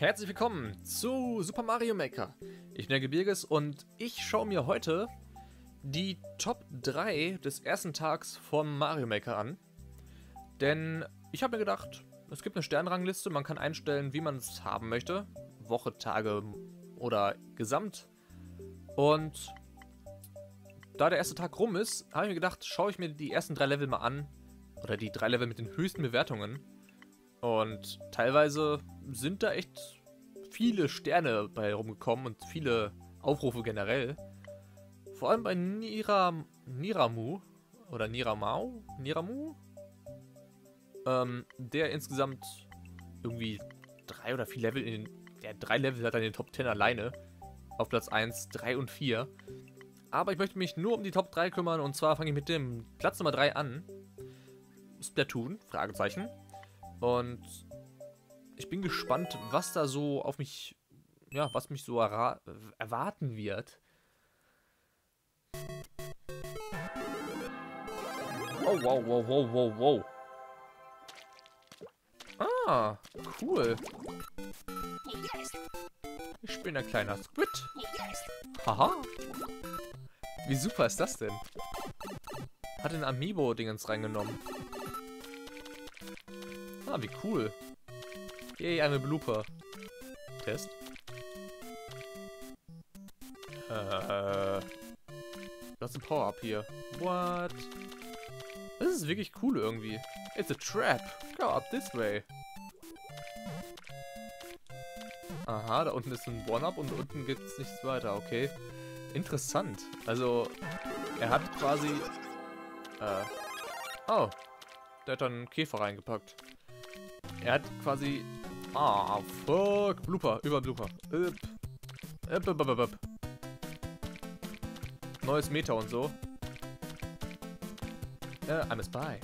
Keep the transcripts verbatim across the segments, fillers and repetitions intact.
Herzlich willkommen zu Super Mario Maker. Ich bin der Gebirges und ich schaue mir heute die Top drei des ersten Tags vom Mario Maker an. Denn ich habe mir gedacht, es gibt eine Sternrangliste, man kann einstellen, wie man es haben möchte. Woche, Tage oder Gesamt. Und da der erste Tag rum ist, habe ich mir gedacht, schaue ich mir die ersten drei Level mal an. Oder die drei Level mit den höchsten Bewertungen. Und teilweise sind da echt viele Sterne bei rumgekommen und viele Aufrufe generell. Vor allem bei Nira, Niramu oder Niramau, Niramu, ähm, der insgesamt irgendwie drei oder vier Level in den, der drei Level hat er in den Top zehn alleine. Auf Platz eins, drei und vier. Aber ich möchte mich nur um die Top drei kümmern und zwar fange ich mit dem Platz Nummer drei an. Splatoon, Fragezeichen. Und ich bin gespannt, was da so auf mich, ja, was mich so erwarten wird. Oh, wow, wow, wow, wow, wow. Ah, cool. Ich bin ein kleiner Squid. Haha. Wie super ist das denn? Hat den Amiibo-Dingens reingenommen. Ah, wie cool. Yay, eine Blooper. Test. Äh. Das ist ein Power-Up hier. What? Das ist wirklich cool irgendwie. It's a trap. Go up this way. Aha, da unten ist ein One-Up und unten gibt es nichts weiter. Okay. Interessant. Also, er hat quasi... Äh. Oh. Der hat dann einen Käfer reingepackt. Er hat quasi... Ah, fuck. Blooper. Über Blooper. Üpp. Üpp, üpp, üpp, üpp. Neues Meta und so. Äh, I'm a spy.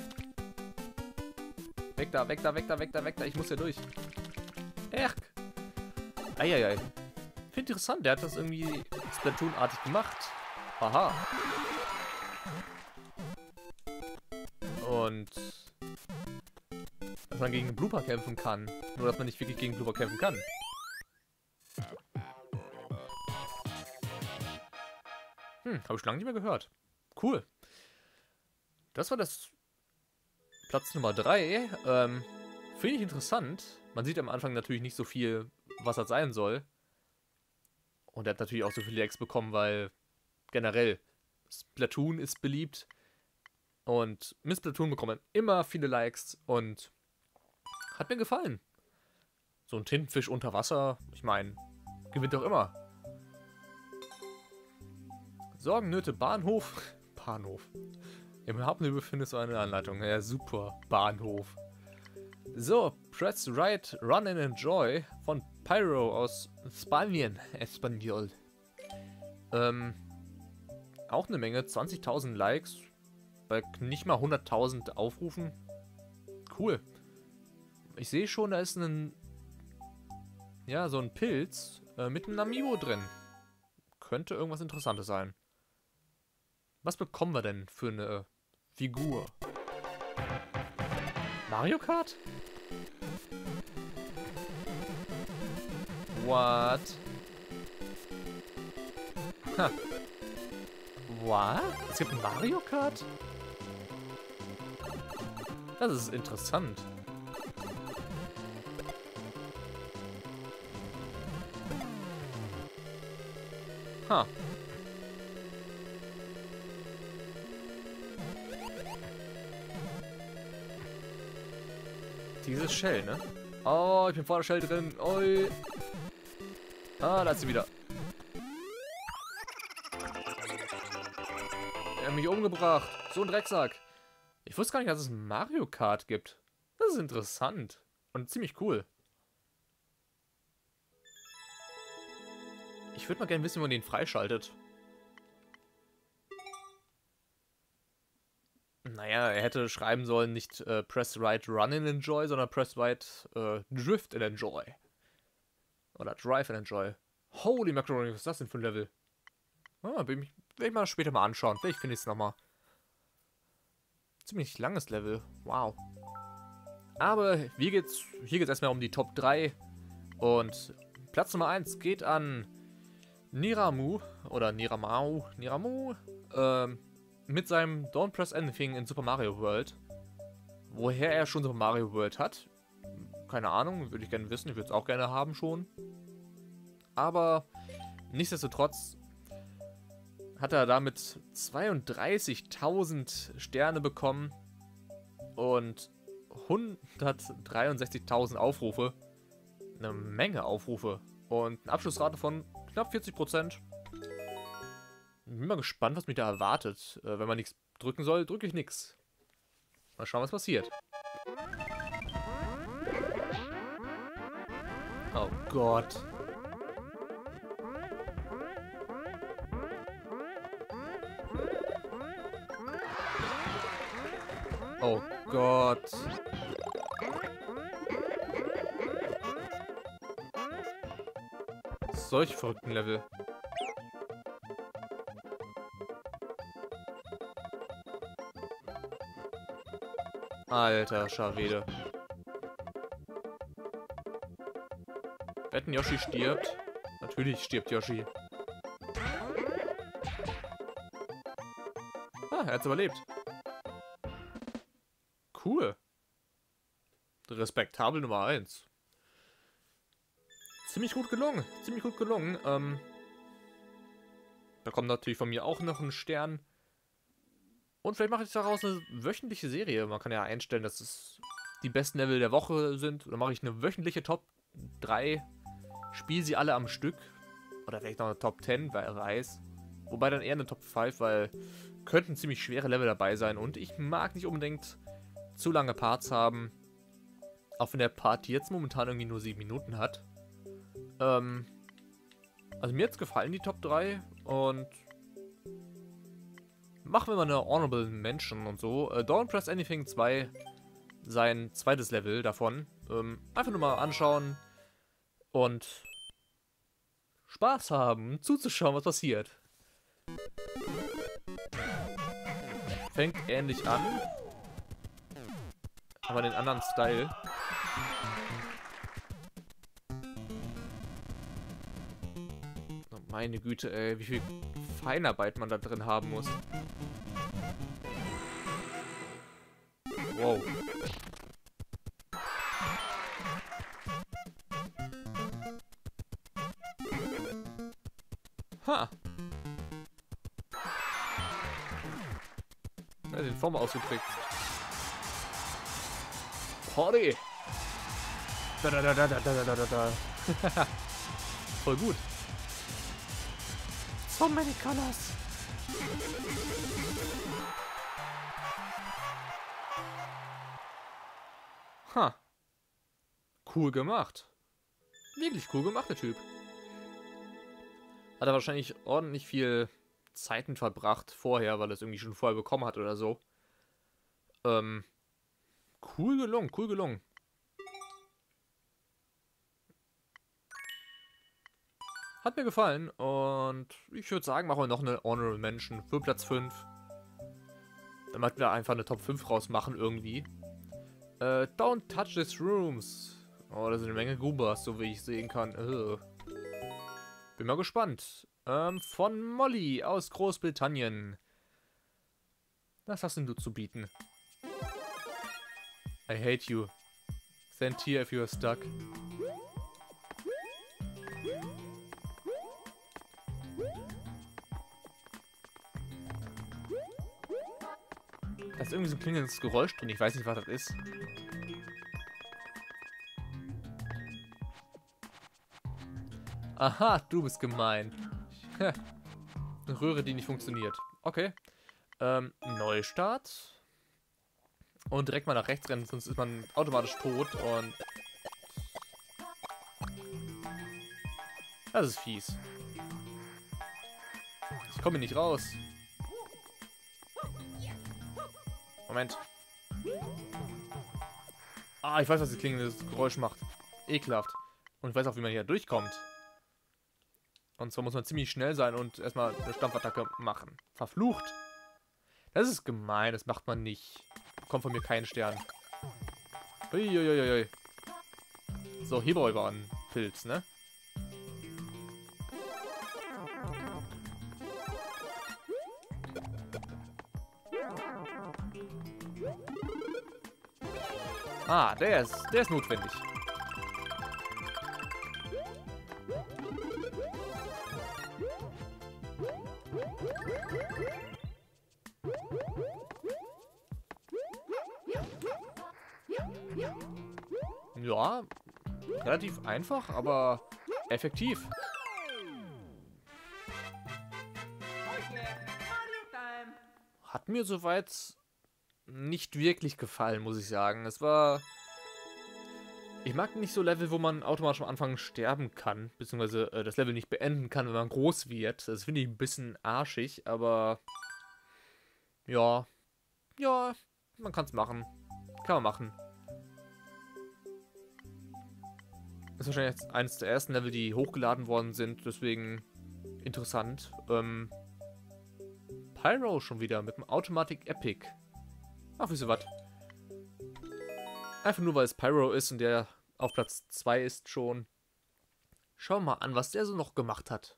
Weg da, weg da, weg da, weg da, weg da. Ich muss hier durch. Erk. Eieiei. Finde interessant. Der hat das irgendwie Splatoon-artig gemacht. Haha. Und... dass man gegen Blooper kämpfen kann. Nur, dass man nicht wirklich gegen Blooper kämpfen kann. Hm, habe ich lange nicht mehr gehört. Cool. Das war das Platz Nummer drei. Ähm, finde ich interessant. Man sieht am Anfang natürlich nicht so viel, was das sein soll. Und er hat natürlich auch so viele Likes bekommen, weil generell Splatoon ist beliebt. Und mit Splatoon bekommt man immer viele Likes und hat mir gefallen. So ein Tintenfisch unter Wasser, ich meine, gewinnt doch immer. Sorgen, Nöte, Bahnhof. Bahnhof. Im Hafen befindet du eine Anleitung. Ja, super. Bahnhof. So, Press Right, Run and Enjoy von Pyro aus Spanien. Espanol. Ähm, auch eine Menge. zwanzigtausend Likes. Bei nicht mal hunderttausend Aufrufen. Cool. Ich sehe schon, da ist ein... Ja, so ein Pilz äh, mit einem Amiibo drin. Könnte irgendwas Interessantes sein. Was bekommen wir denn für eine Figur? Mario Kart? What? Ha. What? Es gibt ein Mario Kart? Das ist interessant. Ha. Dieses Shell, ne? Oh, ich bin vor der Shell drin. Oi. Ah, da ist sie wieder. Er hat mich umgebracht. So ein Drecksack. Ich wusste gar nicht, dass es ein Mario Kart gibt. Das ist interessant. Und ziemlich cool. Ich würde mal gerne wissen, wie man den freischaltet. Naja, er hätte schreiben sollen, nicht äh, Press Right Run and Enjoy, sondern Press Right äh, Drift and Enjoy. Oder Drive and Enjoy. Holy Macaroni, was ist das denn für ein Level? Ah, will ich, will ich mal später mal anschauen. Vielleicht finde ich es nochmal. Ziemlich langes Level. Wow. Aber hier geht's, hier geht's erstmal um die Top drei. Und Platz Nummer eins geht an Niramu oder Niramau, Niramu, ähm, mit seinem Don't Press Anything in Super Mario World. Woher er schon Super Mario World hat, keine Ahnung, würde ich gerne wissen, ich würde es auch gerne haben schon. Aber nichtsdestotrotz hat er damit zweiunddreißigtausend Sterne bekommen und hundertdreiundsechzigtausend Aufrufe. Eine Menge Aufrufe und eine Abschlussrate von knapp vierzig Prozent. Bin mal gespannt, was mich da erwartet. Äh, wenn man nichts drücken soll, drücke ich nichts. Mal schauen, was passiert. Oh Gott. Oh Gott. Solch verrückten Level. Alter Schawede. Wetten, Yoshi stirbt? Natürlich stirbt Yoshi. Ah, er hat's überlebt. Cool. Respektabel Nummer eins. Ziemlich gut gelungen. Ziemlich gut gelungen. Ähm, da kommt natürlich von mir auch noch ein Stern. Und vielleicht mache ich daraus eine wöchentliche Serie. Man kann ja einstellen, dass es die besten Level der Woche sind. Oder mache ich eine wöchentliche Top drei. Spiele sie alle am Stück. Oder vielleicht noch eine Top zehn, wer weiß. Wobei dann eher eine Top fünf, weil könnten ziemlich schwere Level dabei sein. Und ich mag nicht unbedingt zu lange Parts haben. Auch wenn der Part jetzt momentan irgendwie nur sieben Minuten hat. Ähm, also mir jetzt gefallen die Top drei. Und machen wir mal eine Honorable Mention und so. Äh, Don't Press Anything zwei, sein zweites Level davon. Ähm, einfach nur mal anschauen und Spaß haben, zuzuschauen, was passiert. Fängt ähnlich an, aber den anderen Style. Oh, meine Güte, ey, wie viel Feinarbeit man da drin haben muss. Wow. Ha! Ja, den Form ausgekriegt. Party! Da da da da da da da da da. Voll gut. So many colors. Ha. Cool gemacht. Wirklich cool gemacht, der Typ. Hat er wahrscheinlich ordentlich viel Zeiten verbracht vorher, weil er es irgendwie schon vorher bekommen hat oder so. Ähm. Cool gelungen, cool gelungen. Hat mir gefallen und ich würde sagen, machen wir noch eine Honorable Mention für Platz fünf. Damit wir einfach eine Top fünf rausmachen irgendwie. Äh, Don't Touch These Rooms. Oh, da sind eine Menge Goombas, so wie ich sehen kann. Ugh. Bin mal gespannt. Ähm, von Molly aus Großbritannien. Was hast denn du zu bieten? I hate you. Send here if you are stuck. Da ist irgendwie so ein klingendes Geräusch drin. Ich weiß nicht, was das ist. Aha, du bist gemein. Eine Röhre, die nicht funktioniert. Okay. Ähm, Neustart. Und direkt mal nach rechts rennen, sonst ist man automatisch tot und... Das ist fies. Ich komme hier nicht raus. Moment. Ah, ich weiß, was das klingendes Geräusch macht. Ekelhaft. Und ich weiß auch, wie man hier durchkommt. Und zwar muss man ziemlich schnell sein und erstmal eine Stampfattacke machen. Verflucht. Das ist gemein, das macht man nicht. Kommt von mir kein Stern. Uiuiuiui. So, Heberäuber an. Pilz, ne? Ah, der ist, der ist notwendig. Ja, relativ einfach, aber effektiv. Hat mir soweit nicht wirklich gefallen, muss ich sagen. Es war... Ich mag nicht so Level, wo man automatisch am Anfang sterben kann, beziehungsweise äh, das Level nicht beenden kann, wenn man groß wird. Das finde ich ein bisschen arschig, aber... Ja. Ja, man kann es machen. Kann man machen. Das ist wahrscheinlich jetzt eines der ersten Level, die hochgeladen worden sind, deswegen interessant. Ähm, Pyro schon wieder mit dem Automatic Epic. Ach, wisst ihr was? Einfach nur, weil es Pyro ist und der auf Platz zwei ist schon. Schauen wir mal an, was der so noch gemacht hat.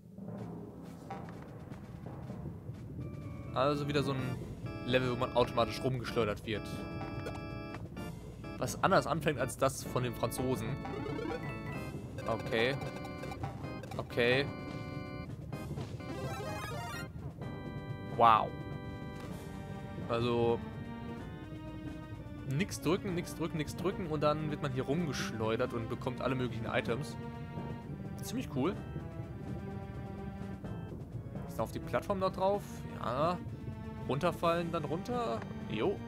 Also wieder so ein Level, wo man automatisch rumgeschleudert wird. Was anders anfängt als das von den Franzosen. Okay. Okay. Wow. Also... Nix drücken, nix drücken, nix drücken und dann wird man hier rumgeschleudert und bekommt alle möglichen Items. Ziemlich cool. Ist da auf die Plattform da drauf? Ja. Runterfallen, dann runter. Jo.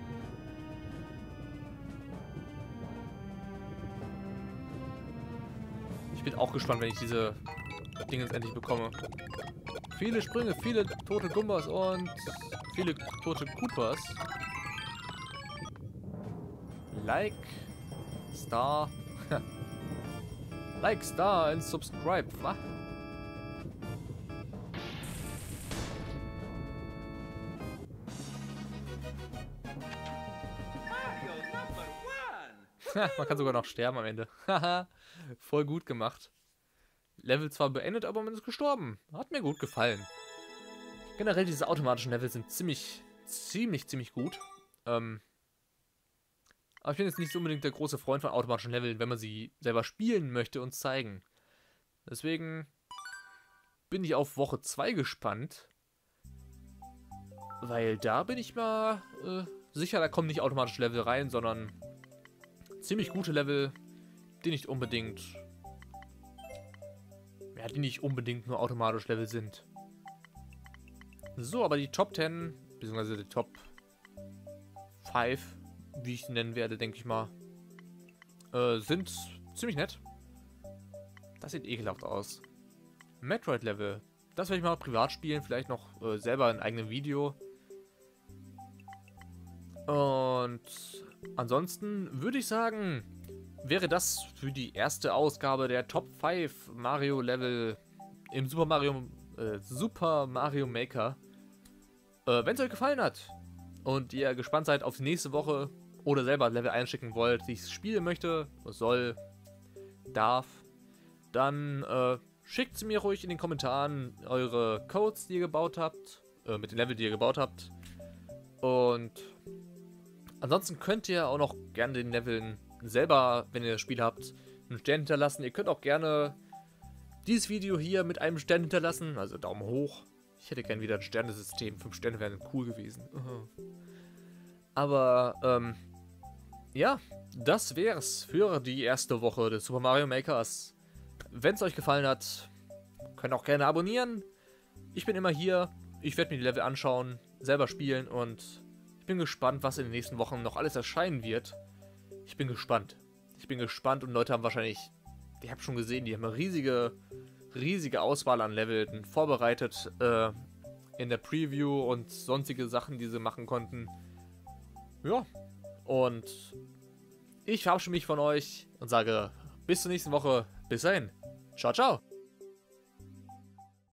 Ich bin auch gespannt, wenn ich diese Dinge jetzt endlich bekomme. Viele Sprünge, viele tote Gumbas und viele tote Koopas. Like, Star, Like, Star und Subscribe, wa? Man kann sogar noch sterben am Ende. Haha, voll gut gemacht. Level zwar beendet, aber man ist gestorben. Hat mir gut gefallen. Generell diese automatischen Level sind ziemlich, ziemlich, ziemlich gut. Ähm... Aber ich bin jetzt nicht unbedingt der große Freund von automatischen Leveln, wenn man sie selber spielen möchte und zeigen. Deswegen bin ich auf Woche zwei gespannt. Weil da bin ich mal äh, sicher, da kommen nicht automatische Level rein, sondern ziemlich gute Level, die nicht unbedingt... Ja, die nicht unbedingt nur automatisch Level sind. So, aber die Top zehn, beziehungsweise die Top fünf... wie ich sie nennen werde, denke ich mal, äh, sind ziemlich nett. Das sieht ekelhaft aus. Metroid-Level. Das werde ich mal privat spielen, vielleicht noch äh, selber in eigenem Video. Und ansonsten würde ich sagen, wäre das für die erste Ausgabe der Top fünf Mario-Level im Super Mario, äh, Super Mario Maker. Äh, wenn es euch gefallen hat und ihr gespannt seid auf die nächste Woche, oder selber Level einschicken wollt, die ich spielen möchte, soll, darf, dann äh, schickt sie mir ruhig in den Kommentaren eure Codes, die ihr gebaut habt, äh, mit den Level, die ihr gebaut habt. Und ansonsten könnt ihr auch noch gerne den Leveln selber, wenn ihr das Spiel habt, einen Stern hinterlassen. Ihr könnt auch gerne dieses Video hier mit einem Stern hinterlassen, also Daumen hoch. Ich hätte gerne wieder ein Sternesystem, fünf Sterne wären cool gewesen. Aber, ähm, ja, das wär's für die erste Woche des Super Mario Makers. Wenn es euch gefallen hat, könnt ihr auch gerne abonnieren. Ich bin immer hier, ich werde mir die Level anschauen, selber spielen und ich bin gespannt, was in den nächsten Wochen noch alles erscheinen wird. Ich bin gespannt. Ich bin gespannt und Leute haben wahrscheinlich, ihr habt schon gesehen, die haben eine riesige, riesige Auswahl an Leveln vorbereitet äh, in der Preview und sonstige Sachen, die sie machen konnten. Ja, und ich verabschiede mich von euch und sage bis zur nächsten Woche. Bis dahin. Ciao, ciao.